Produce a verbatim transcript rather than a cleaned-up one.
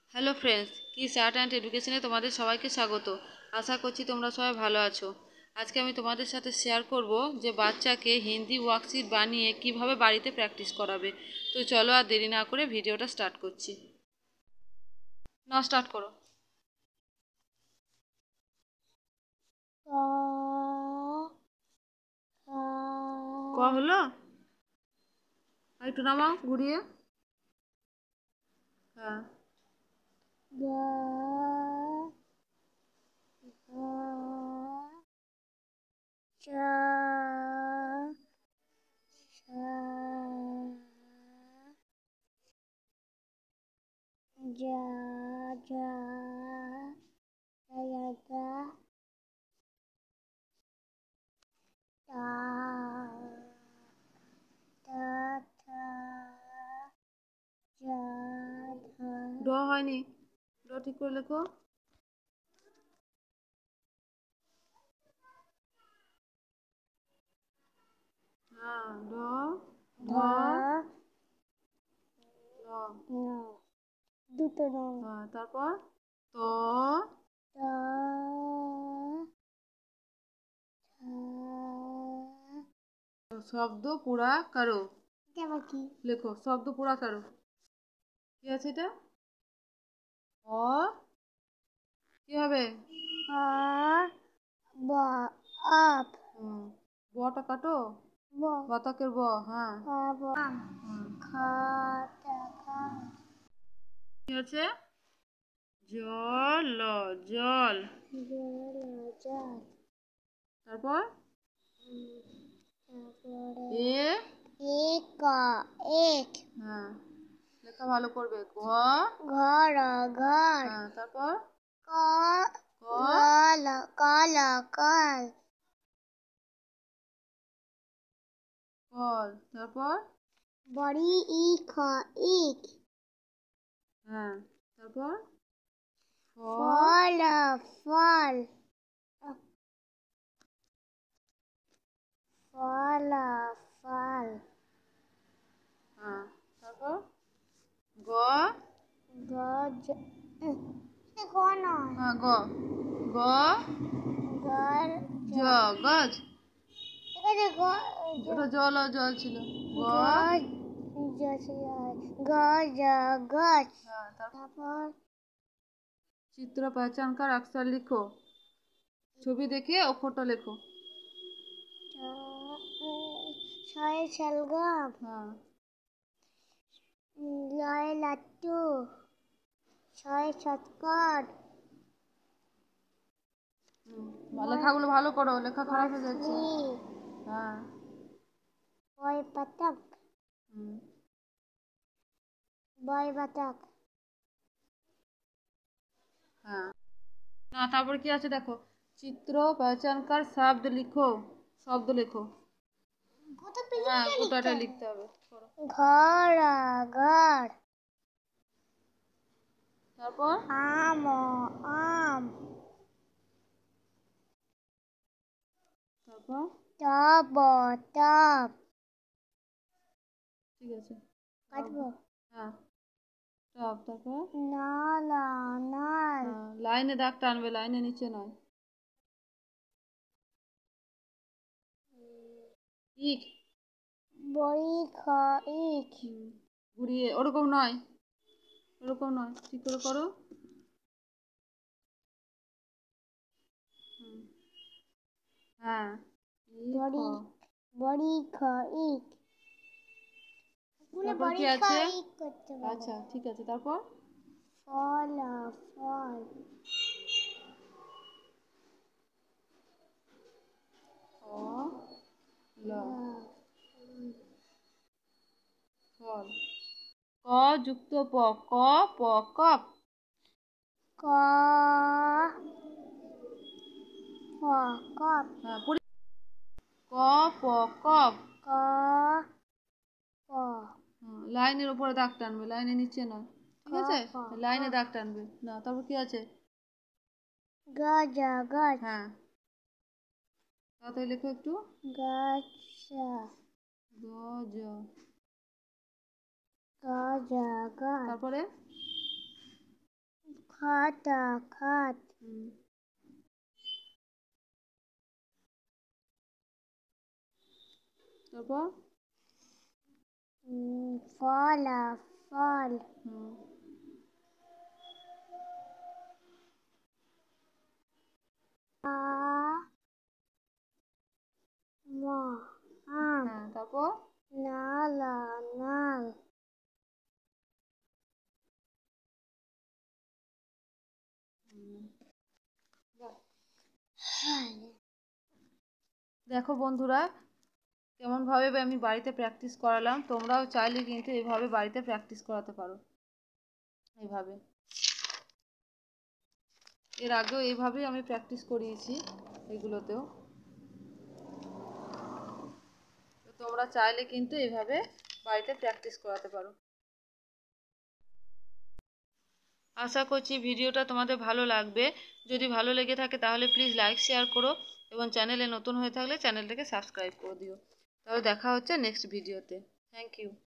Hello friends, kids art and এডুকেশনে তোমাদের সবাইকে স্বাগত। আশা করছি তোমরা সবাই ভালো আছো। আজকে আমি তোমাদের সাথে শেয়ার করব যে বাচ্চাকে হিন্দি ওয়ার্কশিট বানিয়ে কিভাবে বাড়িতে প্র্যাকটিস করাবে। তো চলো আর দেরি না করে ভিডিওটা স্টার্ট করছি। না, স্টার্ট করো। ক হলো, আর একটু নামাও ঘুরিয়ে। হ্যাঁ, Ja, ja, ja, ja, ja, ta, ta, ta, ja, ta, ড হয়নি, ড ঠিক করে লেখো। হ্যাঁ, ড, ধ, dha, ল। na, দুটো রং, হ্যাঁ, তারপর ত, ta, tha, শব্দ পুরা কারো এটা আবার কি? লেখো। শব্দ পুরা কারো কি আছে এটা? অ কি হবে? আ, বা, আপ, হুম, বটা কাটো, ব, বাতাকের ব। হ্যাঁ, আ, ব, আম, হুম, খা, টা, খা, কি আছে? জল, জল। জল, জল, তারপর তারপরে এ, এক, এক, হ্যাঁ, লেখা ভালো করবে। ঘ, ঘর, ঘর, হ্যাঁ, তারপর ক, ক, কল, কল, কল, কল। তারপর বড়ি, ইক, ইক, হ্যাঁ, তারপর ফ, ফল, ফল, ফল, ফল, হ্যাঁ, তারপর গ, গজ, গ নয়, হ্যাঁ, গ, গ, গর, জ, গজ। ঠিক আছে, গ, ওটা জল আর জল ছিল। গ, গজ, গজ, গজ, হ্যাঁ, তারপর তারপর চিত্র पहचान कर अक्षर लिखो। ছবি দেখে অক্ষরটা লেখো। ছয় শালগম, হ্যাঁ, লয় লাট্টু, ছয় শতকর, হুম, লেখাগুলো ভালো করো, লেখা খারাপ হয়ে যাচ্ছে। মছলি, হ্যাঁ, বয় পাতক, হুম, বয় বাতক, হ্যাঁ। না, তারপর কি আছে দেখো। চিত্র पहचान कर शब्द लिखो। শব্দ লেখো। হ্যাঁ, গোটাটা লিখতে হবে। করো। ঘর, ঘর, তারপর আম, আম, তারপর টব, টব, ঠিক আছে। কাটবো, হ্যাঁ, টপ। তারপর নল, নল, হ্যাঁ, লাইনে দাগ টানবে, লাইনে নিচে নয়। ইক, বড়ি, খ, ইক, হুম, ঘুরিয়ে ওরকম নয়, ওরকম নয়, ঠিক করে করো। হুম, হ্যাঁ, ই, খ। বড়ি, বড়ি, খ, ইক, তারপর বড়ি, কি খ, আছে? ইক করতে পারবো। আচ্ছা, ঠিক আছে। তারপর ফল, ফল, ফ, ল, ফল। ক যুক্ত প, ক, প, কপ। ক, প, কপ, হ্যাঁ, পরি- ক, প, কপ। ক, প, হুম, লাইনের উপরে দাগ টানবে, লাইনের নিচে নয়। ক, ঠিক আছে, প, লাইনে ক, দাগ টানবে না। তারপর কি আছে? গজ, গজ, হ্যাঁ, তাড়াতাড়ি লেখো একটু। গজ, গ, জ। গজ, গজ, তারপরে খাতা খাত হুম। তারপর উম, ফলা ফল হুম। আ ম আম হ্যাঁ, তারপর নালা নাল দেখো বন্ধুরা, কেমনভাবে আমি বাড়িতে প্র্যাকটিস করালাম। তোমরাও চাইলে কিন্তু এভাবে বাড়িতে প্র্যাকটিস করাতে পারো। এইভাবে এর আগেও এইভাবেই আমি প্র্যাকটিস করিয়েছি এগুলোতেও। তো তোমরা চাইলে কিন্তু এইভাবে বাড়িতে প্র্যাকটিস করাতে পারো। আশা করছি ভিডিওটা তোমাদের ভালো লাগবে। যদি ভালো লেগে থাকে তাহলে প্লিজ লাইক শেয়ার করো, এবং চ্যানেলে নতুন হয়ে থাকলে চ্যানেলটাকে সাবস্ক্রাইব করে দিও। তাহলে দেখা হচ্ছে নেক্সট ভিডিওতে। Thank you.